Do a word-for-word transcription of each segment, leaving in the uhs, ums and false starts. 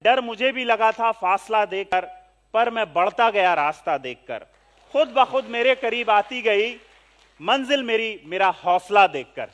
डर मुझे भी लगा था फासला देकर, पर मैं बढ़ता गया रास्ता देखकर। खुद ब खुद मेरे करीब आती गई मंजिल मेरी मेरा हौसला देखकर।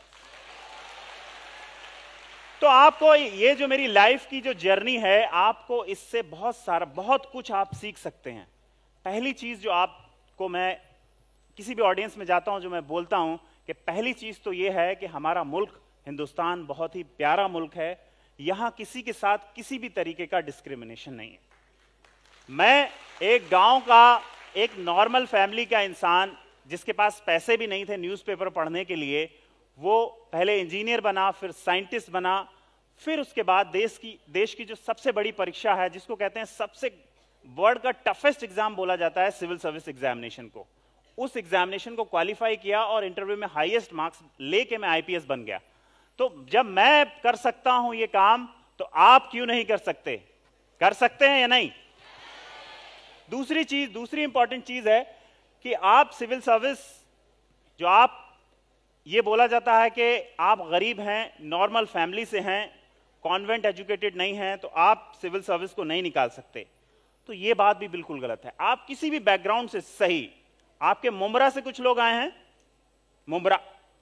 तो आपको ये जो मेरी लाइफ की जो जर्नी है, आपको इससे बहुत सारा बहुत कुछ आप सीख सकते हैं। पहली चीज जो आपको, मैं किसी भी ऑडियंस में जाता हूं जो मैं बोलता हूं कि पहली चीज तो ये है कि हमारा मुल्क हिंदुस्तान बहुत ही प्यारा मुल्क है। यहां किसी के साथ किसी भी तरीके का डिस्क्रिमिनेशन नहीं है। मैं एक गांव का एक नॉर्मल फैमिली का इंसान, जिसके पास पैसे भी नहीं थे न्यूज़पेपर पढ़ने के लिए, वो पहले इंजीनियर बना, फिर साइंटिस्ट बना, फिर उसके बाद देश की देश की जो सबसे बड़ी परीक्षा है, जिसको कहते हैं सबसे वर्ल्ड का टफेस्ट एग्जाम बोला जाता है, सिविल सर्विस एग्जामिनेशन को, उस एग्जामिनेशन को क्वालिफाई किया और इंटरव्यू में हाईएस्ट मार्क्स लेके मैं आईपीएस बन गया। तो जब मैं कर सकता हूं ये काम, तो आप क्यों नहीं कर सकते? कर सकते हैं या नहीं? दूसरी चीज, दूसरी इंपॉर्टेंट चीज है कि आप सिविल सर्विस, जो आप, ये बोला जाता है कि आप गरीब हैं, नॉर्मल फैमिली से हैं, कॉन्वेंट एजुकेटेड नहीं हैं, तो आप सिविल सर्विस को नहीं निकाल सकते। तो ये बात भी बिल्कुल गलत है। आप किसी भी बैकग्राउंड से, सही, आपके मुमरा से कुछ लोग आए हैं, मुमरा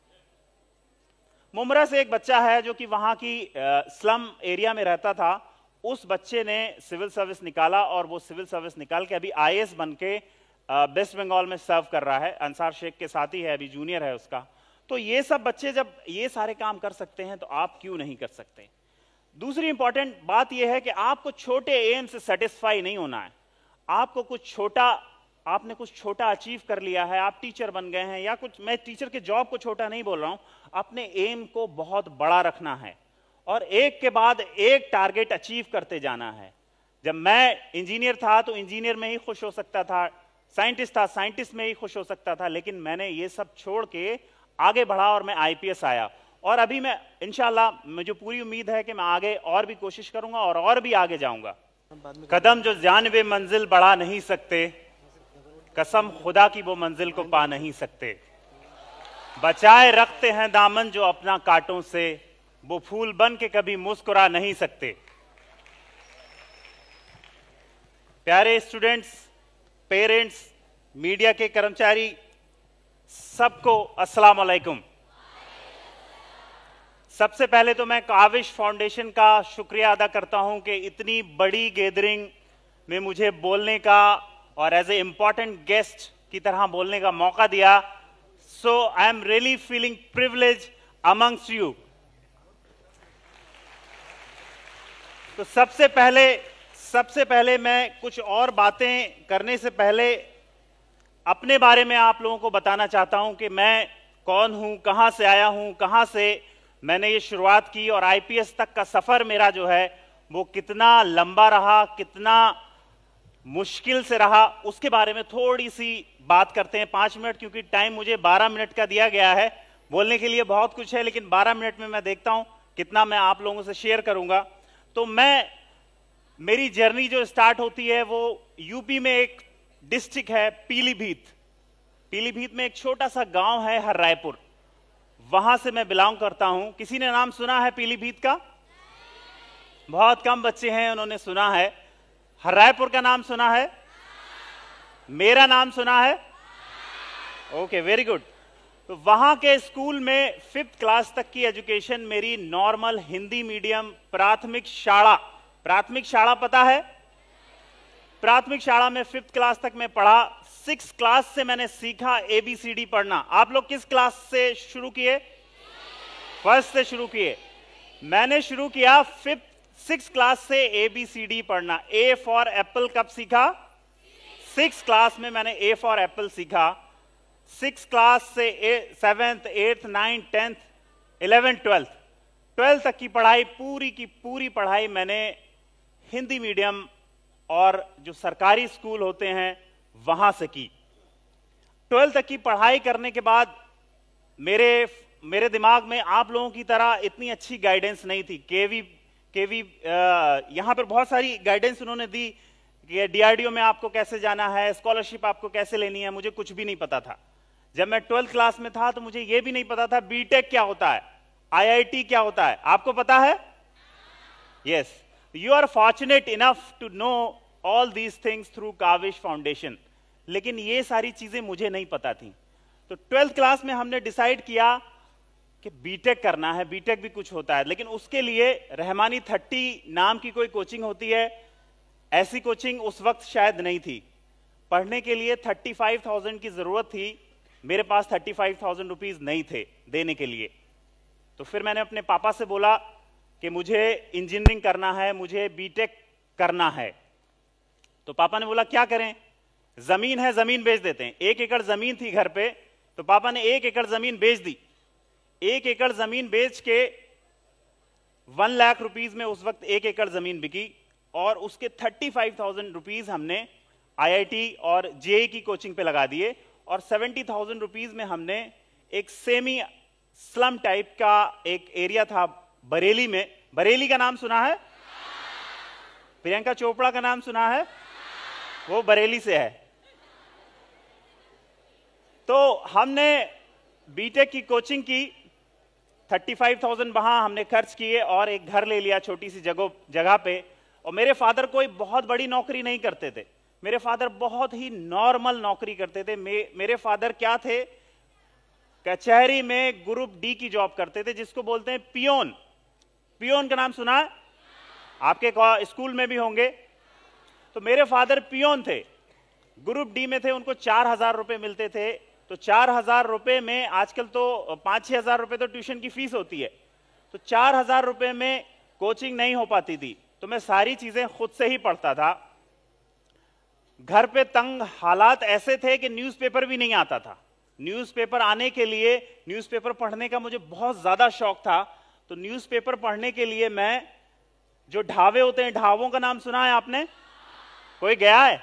मुमरा से एक बच्चा है जो कि वहां की स्लम एरिया में रहता था। उस बच्चे ने सिविल सर्विस निकाला और वो सिविल सर्विस निकाल के अभी आईएएस बन के वेस्ट बंगाल में सर्व कर रहा है। अंसार शेख के साथ ही है, अभी जूनियर है उसका। तो ये सब बच्चे जब ये सारे काम कर सकते हैं, तो आप क्यों नहीं कर सकते? दूसरी इंपॉर्टेंट बात यह है कि आपको छोटे एम से सेटिस्फाई नहीं होना है। आपको कुछ छोटा, आपने कुछ छोटा अचीव कर लिया है, आप टीचर बन गए हैं या कुछ, मैं टीचर के जॉब को छोटा नहीं बोल रहा हूं, अपने एम को बहुत बड़ा रखना है और एक के बाद एक टारगेट अचीव करते जाना है। जब मैं इंजीनियर था तो इंजीनियर में ही खुश हो सकता था, साइंटिस्ट था साइंटिस्ट में ही खुश हो सकता था, लेकिन मैंने ये सब छोड़ के आगे बढ़ा और मैं आईपीएस आया। और अभी मैं इंशाल्लाह, मुझे पूरी उम्मीद है कि मैं आगे और भी कोशिश करूंगा और और भी आगे जाऊंगा। कदम जो जानबे मंजिल बढ़ा नहीं सकते, कसम खुदा की वो मंजिल को पा नहीं सकते। बचाए रखते हैं दामन जो अपना कांटों से, वो फूल बन के कभी मुस्कुरा नहीं सकते। प्यारे स्टूडेंट्स, पेरेंट्स, मीडिया के कर्मचारी, सबको अस्सलाम वालेकुम। सबसे पहले तो मैं काविश फाउंडेशन का शुक्रिया अदा करता हूं कि इतनी बड़ी गैदरिंग में मुझे बोलने का और एज ए इंपॉर्टेंट गेस्ट की तरह बोलने का मौका दिया। So I am really feeling privilege amongst you. तो सबसे पहले सबसे पहले मैं कुछ और बातें करने से पहले अपने बारे में आप लोगों को बताना चाहता हूं कि मैं कौन हूं, कहां से आया हूं, कहां से मैंने ये शुरुआत की और आईपीएस तक का सफर मेरा जो है वो कितना लंबा रहा, कितना मुश्किल से रहा, उसके बारे में थोड़ी सी बात करते हैं। पांच मिनट, क्योंकि टाइम मुझे बारह मिनट का दिया गया है। बोलने के लिए बहुत कुछ है, लेकिन बारह मिनट में मैं देखता हूं कितना मैं आप लोगों से शेयर करूंगा। तो मैं, मेरी जर्नी जो स्टार्ट होती है वो यूपी में एक डिस्ट्रिक्ट है पीलीभीत। पीलीभीत में एक छोटा सा गांव है हर्रायपुर, वहां से मैं बिलोंग करता हूं। किसी ने नाम सुना है पीलीभीत का? बहुत कम बच्चे हैं उन्होंने सुना है। हर्रायपुर का नाम सुना है? मेरा नाम सुना है? Okay, very good. तो वहां के स्कूल में फिफ्थ क्लास तक की एजुकेशन मेरी नॉर्मल हिंदी मीडियम प्राथमिक शाला, प्राथमिक शाला पता है? प्राथमिक शाला में फिफ्थ क्लास तक मैं पढ़ा। सिक्स क्लास से मैंने सीखा एबीसीडी पढ़ना। आप लोग किस क्लास से शुरू किए? फर्स्ट से शुरू किए। मैंने शुरू किया फिफ्थ सिक्स क्लास से एबीसीडी पढ़ना। ए फॉर एप्पल कब सीखा? सिक्स क्लास में मैंने ए फॉर एप्पल सीखा। सिक्स क्लास से seventh, eighth, ninth, tenth, eleventh, twelfth, twelfth तक की पढ़ाई, पूरी की पूरी पढ़ाई मैंने हिंदी मीडियम और जो सरकारी स्कूल होते हैं वहां से की। ट्वेल्थ तक की पढ़ाई करने के बाद मेरे मेरे दिमाग में आप लोगों की तरह इतनी अच्छी गाइडेंस नहीं थी। केवी केवी यहां पर बहुत सारी गाइडेंस उन्होंने दी कि डीआरडीओ में आपको कैसे जाना है, स्कॉलरशिप आपको कैसे लेनी है, मुझे कुछ भी नहीं पता था। जब मैं ट्वेल्थ क्लास में था तो मुझे यह भी नहीं पता था बीटेक क्या होता है, आईआईटी क्या होता है। आपको पता है? Yes. You are fortunate enough to know all these things through Kavish foundation. लेकिन ये सारी चीजें मुझे नहीं पता थी। तो ट्वेल्थ क्लास में हमने डिसाइड किया कि बीटेक करना है, बीटेक भी कुछ होता है, लेकिन उसके लिए रहमानी थर्टी नाम की कोई कोचिंग होती है, ऐसी कोचिंग उस वक्त शायद नहीं थी। पढ़ने के लिए थर्टी फाइव थाउजेंड की जरूरत थी, मेरे पास थर्टी फाइव थाउजेंड रुपीज नहीं थे देने के लिए। तो फिर मैंने अपने पापा से बोला कि मुझे इंजीनियरिंग करना है, मुझे बीटेक करना है। तो पापा ने बोला क्या करें, जमीन है जमीन बेच देते हैं। एक एकड़ जमीन थी घर पे, तो पापा ने एक एकड़ जमीन बेच दी। एक एकड़ जमीन बेच के वन लाख रुपीज में उस वक्त एक एकड़ जमीन बिकी, और उसके थर्टी फाइव थाउजेंड रुपीज हमने आईआईटी और जेई की कोचिंग पे लगा दिए, और सेवेंटी थाउजेंड रुपीज में हमने एक सेमी स्लम टाइप का एक एरिया था बरेली में। बरेली का नाम सुना है? प्रियंका चोपड़ा का नाम सुना है? वो बरेली से है। तो हमने बीटेक की कोचिंग की, थर्टी फाइव थाउजेंड वहां हमने खर्च किए और एक घर ले लिया छोटी सी जगह जगह पे। और मेरे फादर कोई बहुत बड़ी नौकरी नहीं करते थे, मेरे फादर बहुत ही नॉर्मल नौकरी करते थे। मे, मेरे फादर क्या थे, कचहरी में ग्रुप डी की जॉब करते थे, जिसको बोलते हैं पियोन। पियोन का नाम सुना है? आपके स्कूल में भी होंगे। तो मेरे फादर पियोन थे, ग्रुप डी में थे, उनको चार हजार रुपए मिलते थे। तो चार हजार रुपए में, आजकल तो पांच छह हजार रुपए तो ट्यूशन की फीस होती है, तो चार हजार रुपए में कोचिंग नहीं हो पाती थी। तो मैं सारी चीजें खुद से ही पढ़ता था। घर पे तंग हालात ऐसे थे कि न्यूज़पेपर भी नहीं आता था। न्यूज़पेपर आने के लिए, न्यूज़पेपर पढ़ने का मुझे बहुत ज्यादा शौक था। तो न्यूज़पेपर पढ़ने के लिए मैं, जो ढाबे होते हैं, ढाबों का नाम सुना है आपने? कोई गया है?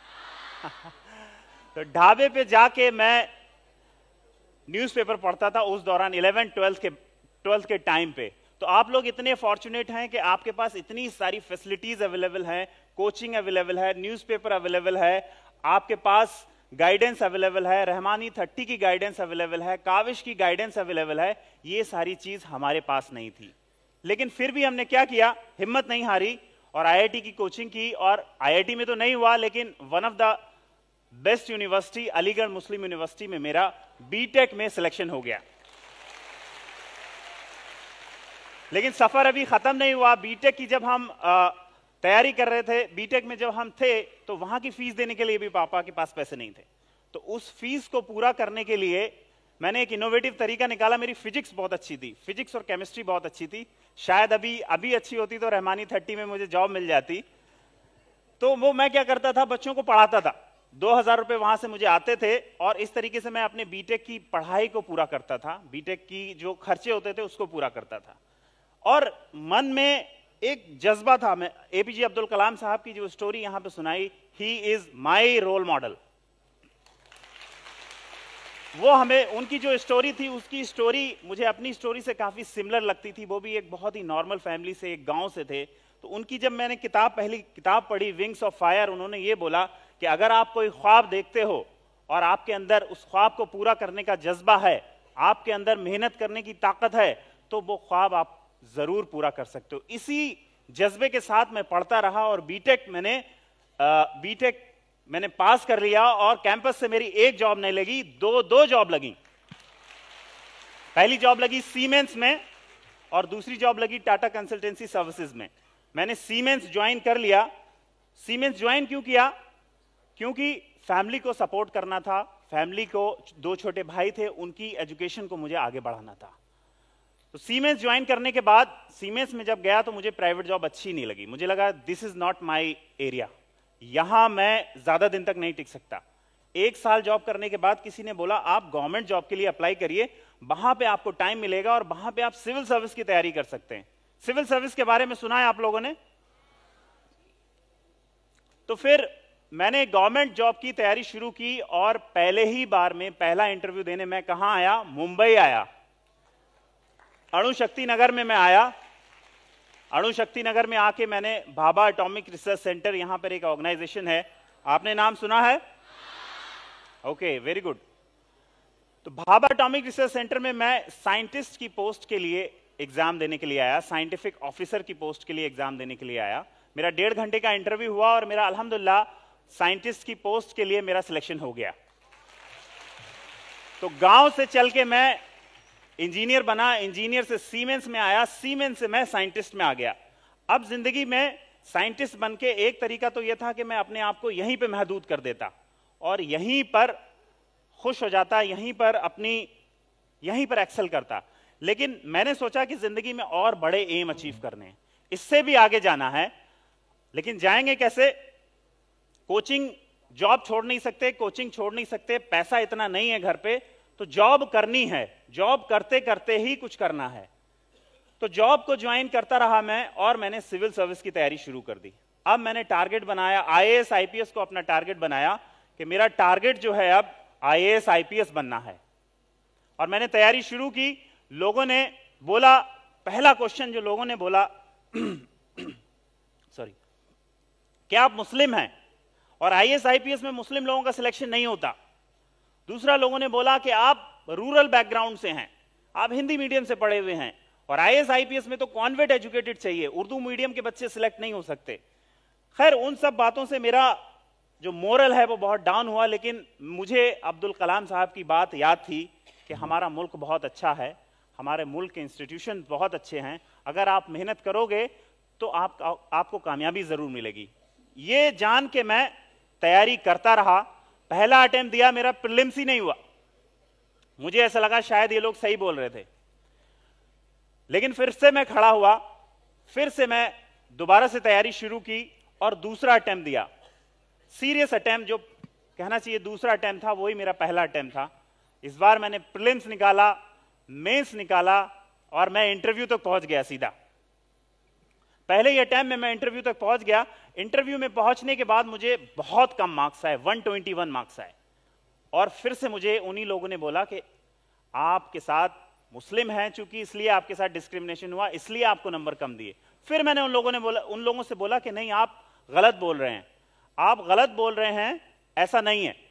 तो ढाबे पे जाके मैं न्यूज़पेपर पढ़ता था उस दौरान, इलेवेंथ ट्वेल्थ के ट्वेल्थ के टाइम पे। तो आप लोग इतने फॉर्चुनेट हैं कि आपके पास इतनी सारी फैसिलिटीज अवेलेबल हैं, कोचिंग अवेलेबल है, न्यूज़पेपर अवेलेबल है, आपके पास गाइडेंस अवेलेबल है, रहमानी थर्टी की गाइडेंस अवेलेबल है, काविश की गाइडेंस अवेलेबल है। ये सारी चीज हमारे पास नहीं थी। लेकिन फिर भी हमने क्या किया, हिम्मत नहीं हारी और आईआईटी की कोचिंग की। और आईआईटी में तो नहीं हुआ, लेकिन one of the best university Aligarh Muslim university में मेरा बीटेक में सिलेक्शन हो गया। लेकिन सफर अभी खत्म नहीं हुआ। बीटेक की जब हम आ, तैयारी कर रहे थे, बीटेक में जब हम थे, तो वहां की फीस देने के लिए भी पापा के पास पैसे नहीं थे। तो उस फीस को पूरा करने के लिए मैंने एक इनोवेटिव तरीका निकाला। मेरी फिजिक्स बहुत अच्छी थी, फिजिक्स और केमिस्ट्री बहुत अच्छी थी। शायद अभी अभी अच्छी होती तो रहमानी थर्टी में मुझे जॉब मिल जाती। तो वो मैं क्या करता था, बच्चों को पढ़ाता था। दो हजार रुपए वहां से मुझे आते थे, और इस तरीके से मैं अपने बीटेक की पढ़ाई को पूरा करता था। बीटेक की जो खर्चे होते थे उसको पूरा करता था। और मन में एक जज्बा था। मैं एपीजे अब्दुल कलाम साहब की जो स्टोरी यहां पे सुनाई, he is my role model, वो हमें, उनकी जो स्टोरी थी, उसकी स्टोरी मुझे अपनी स्टोरी से काफी सिमिलर लगती थी। वो भी एक बहुत ही नॉर्मल फैमिली से, एक गांव से थे। तो उनकी जब मैंने किताब, पहली किताब पढ़ी, विंग्स ऑफ फायर, उन्होंने ये बोला कि अगर आप कोई ख्वाब देखते हो और आपके अंदर उस ख्वाब को पूरा करने का जज्बा है, आपके अंदर मेहनत करने की ताकत है, तो वो ख्वाब आप जरूर पूरा कर सकते हो। इसी जज्बे के साथ मैं पढ़ता रहा और बीटेक मैंने बीटेक मैंने पास कर लिया। और कैंपस से मेरी एक जॉब नहीं लगी, दो दो जॉब लगी। पहली जॉब लगी सीमेंस में और दूसरी जॉब लगी टाटा कंसल्टेंसी सर्विसेज में। मैंने सीमेंस ज्वाइन कर लिया। सीमेंस ज्वाइन क्यों किया? क्योंकि फैमिली को सपोर्ट करना था। फैमिली को, दो छोटे भाई थे, उनकी एजुकेशन को मुझे आगे बढ़ाना था। तो सीमेंस ज्वाइन करने के बाद, सीमेंस में जब गया तो मुझे प्राइवेट जॉब अच्छी नहीं लगी। मुझे लगा this is not my area, यहां मैं ज्यादा दिन तक नहीं टिक सकता। एक साल जॉब करने के बाद किसी ने बोला आप गवर्नमेंट जॉब के लिए अप्लाई करिए, वहां पे आपको टाइम मिलेगा और वहां पे आप सिविल सर्विस की तैयारी कर सकते हैं। सिविल सर्विस के बारे में सुना है आप लोगों ने? तो फिर मैंने गवर्नमेंट जॉब की तैयारी शुरू की और पहले ही बार में पहला इंटरव्यू देने मैं कहां आया? मुंबई आया। अणु शक्ति नगर में मैं आया। अणु शक्ति नगर में आके मैंने भाभा एटॉमिक रिसर्च सेंटर, यहां पर एक ऑर्गेनाइजेशन है, आपने नाम सुना है? Okay, very good. तो भाभा एटॉमिक रिसर्च सेंटर में मैं साइंटिस्ट की पोस्ट के लिए एग्जाम देने के लिए आया, साइंटिफिक ऑफिसर की पोस्ट के लिए एग्जाम देने के लिए आया। मेरा डेढ़ घंटे का इंटरव्यू हुआ और मेरा अल्हम्दुलिल्लाह साइंटिस्ट की पोस्ट के लिए मेरा सिलेक्शन हो गया। तो गांव से चल के मैं इंजीनियर बना, इंजीनियर से सीमेंस में आया, सीमेंस से मैं साइंटिस्ट में आ गया। अब जिंदगी में साइंटिस्ट बन के एक तरीका तो यह था कि मैं अपने आप को यहीं पे महदूद कर देता और यहीं पर खुश हो जाता, यहीं पर अपनी यहीं पर एक्सेल करता। लेकिन मैंने सोचा कि जिंदगी में और बड़े एम अचीव करने हैं, इससे भी आगे जाना है। लेकिन जाएंगे कैसे? कोचिंग, जॉब छोड़ नहीं सकते, कोचिंग छोड़ नहीं सकते, पैसा इतना नहीं है घर पे, तो जॉब करनी है। जॉब करते करते ही कुछ करना है। तो जॉब को ज्वाइन करता रहा मैं और मैंने सिविल सर्विस की तैयारी शुरू कर दी। अब मैंने टारगेट बनाया, आईएएस आईपीएस को अपना टारगेट बनाया कि मेरा टारगेट जो है अब आईएएस आईपीएस बनना है। और मैंने तैयारी शुरू की। लोगों ने बोला, पहला क्वेश्चन जो लोगों ने बोला सॉरी, क्या आप मुस्लिम हैं? और आईएएस आईपीएस में मुस्लिम लोगों का सिलेक्शन नहीं होता। दूसरा, लोगों ने बोला कि आप रूरल बैकग्राउंड से हैं, आप हिंदी मीडियम से पढ़े हुए हैं और आईएएस आईपीएस में तो कॉन्वेंट एजुकेटेड चाहिए, उर्दू मीडियम के बच्चे सिलेक्ट नहीं हो सकते। खैर, उन सब बातों से मेरा जो मोरल है वो बहुत डाउन हुआ। लेकिन मुझे अब्दुल कलाम साहब की बात याद थी कि हमारा मुल्क बहुत अच्छा है, हमारे मुल्क के इंस्टीट्यूशन बहुत अच्छे हैं, अगर आप मेहनत करोगे तो आप, आपको कामयाबी जरूर मिलेगी। ये जान के मैं तैयारी करता रहा। पहला अटेम्प्ट दिया, मेरा प्रीलिम्स ही नहीं हुआ। मुझे ऐसा लगा शायद ये लोग सही बोल रहे थे। लेकिन फिर से मैं खड़ा हुआ, फिर से मैं दोबारा से तैयारी शुरू की और दूसरा अटेम्प्ट दिया। सीरियस अटेम्प्ट, जो कहना चाहिए दूसरा अटेम्प्ट था, वही मेरा पहला अटेम्प्ट था। इस बार मैंने प्रीलिम्स निकाला, मेंस निकाला और मैं इंटरव्यू तक पहुंच गया सीधा। पहले ही अटेम्प्ट में मैं इंटरव्यू तक पहुंच गया। इंटरव्यू में पहुंचने के बाद मुझे बहुत कम मार्क्स आए, एक सौ इक्कीस मार्क्स आए। और फिर से मुझे उन्हीं लोगों ने बोला कि आपके साथ मुस्लिम हैं, चूंकि इसलिए आपके साथ डिस्क्रिमिनेशन हुआ, इसलिए आपको नंबर कम दिए। फिर मैंने उन लोगों ने बोला उन लोगों से बोला कि नहीं, आप गलत बोल रहे हैं, आप गलत बोल रहे हैं, ऐसा नहीं है।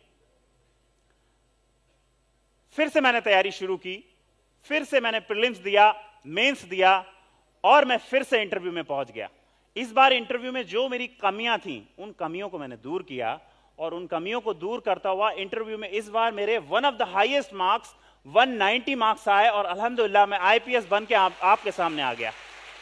फिर से मैंने तैयारी शुरू की, फिर से मैंने प्रीलिम्स दिया, मेंस दिया और मैं फिर से इंटरव्यू में पहुंच गया। इस बार इंटरव्यू में जो मेरी कमियां थीं, उन कमियों को मैंने दूर किया और उन कमियों को दूर करता हुआ इंटरव्यू में इस बार मेरे one of the highest marks एक सौ नब्बे मार्क्स आए और अल्हम्दुलिल्लाह मैं आईपीएस बन के आप, आपके सामने आ गया।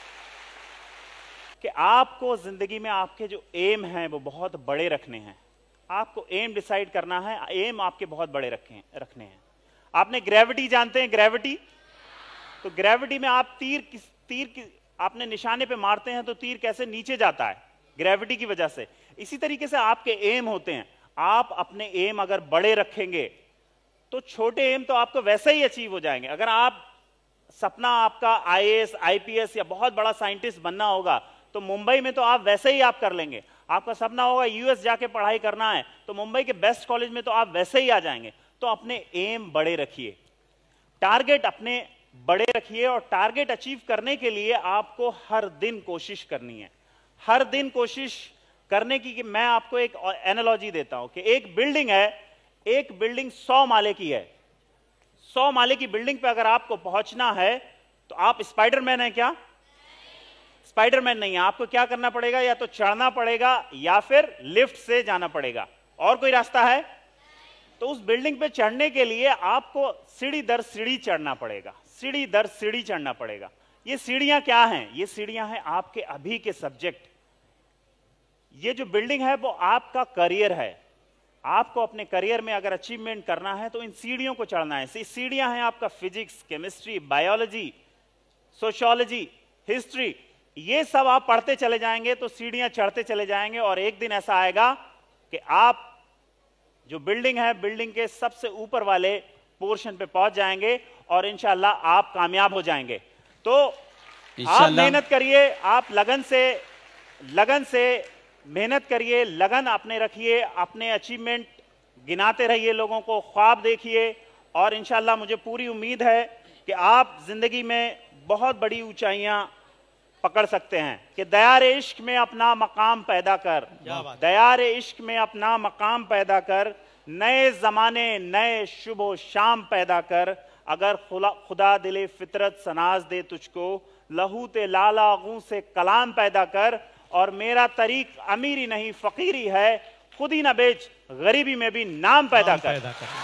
कि आपको जिंदगी में आपके जो एम हैं वो बहुत बड़े रखने हैं। आपको एम डिसाइड करना है, एम आपके बहुत बड़े रखे रखने हैं। आपने ग्रेविटी जानते हैं? ग्रेविटी, तो ग्रेविटी में आप तीर किस तीर की आपने निशाने पे मारते हैं तो तीर कैसे नीचे जाता है? ग्रेविटी की वजह से। इसी तरीके से आपके एम होते हैं। आप अपने एम अगर बड़े रखेंगे तो छोटे एम तो आपको वैसे ही अचीव हो जाएंगे। अगर आप सपना आपका आईएएस आईपीएस या बहुत बड़ा साइंटिस्ट बनना होगा तो मुंबई में तो आप वैसे ही आप कर लेंगे। आपका सपना होगा यूएस जाके पढ़ाई करना है तो मुंबई के बेस्ट कॉलेज में तो आप वैसे ही आ जाएंगे। तो अपने एम बड़े रखिए, टारगेट अपने बड़े रखिए और टारगेट अचीव करने के लिए आपको हर दिन कोशिश करनी है। हर दिन कोशिश करने की कि मैं आपको एक एनालॉजी देता हूं कि एक बिल्डिंग है, एक बिल्डिंग सौ माले की है। सौ माले की बिल्डिंग पे अगर आपको पहुंचना है तो आप स्पाइडरमैन है क्या? स्पाइडरमैन नहीं है। आपको क्या करना पड़ेगा? या तो चढ़ना पड़ेगा या फिर लिफ्ट से जाना पड़ेगा। और कोई रास्ता है? तो उस बिल्डिंग पे चढ़ने के लिए आपको सीढ़ी दर सीढ़ी चढ़ना पड़ेगा, सीढ़ी दर सीढ़ी चढ़ना पड़ेगा। ये सीढ़ियां क्या हैं? ये सीढ़ियां हैं आपके अभी के सब्जेक्ट। ये जो बिल्डिंग है वो आपका करियर है। आपको अपने करियर में अगर अचीवमेंट करना है तो इन सीढ़ियों को चढ़ना है। ये सीढ़ियां हैं आपका physics, chemistry, biology, sociology, history. ये सब आप पढ़ते चले जाएंगे तो सीढ़ियां चढ़ते चले जाएंगे और एक दिन ऐसा आएगा कि आप जो बिल्डिंग है, बिल्डिंग के सबसे ऊपर वाले पोर्शन पे पहुंच जाएंगे और इंशाल्लाह आप कामयाब हो जाएंगे। तो आप मेहनत करिए, आप लगन से लगन से मेहनत करिए, लगन अपने रखिए, अपने अचीवमेंट गिनाते रहिए, लोगों को ख्वाब देखिए और इंशाल्लाह मुझे पूरी उम्मीद है कि आप जिंदगी में बहुत बड़ी ऊंचाइयां पकड़ सकते हैं। कि दयार इश्क में अपना मकाम पैदा कर, दयार इश्क में अपना मकाम पैदा कर, नए जमाने नए शुभ शाम पैदा कर, अगर खुदा दिले फितरत सनाज दे तुझको, लहू ते लाला गूं से कलाम पैदा कर, और मेरा तरीक अमीरी नहीं फकीरी है, खुद ही ना बेच गरीबी में भी नाम पैदा कर।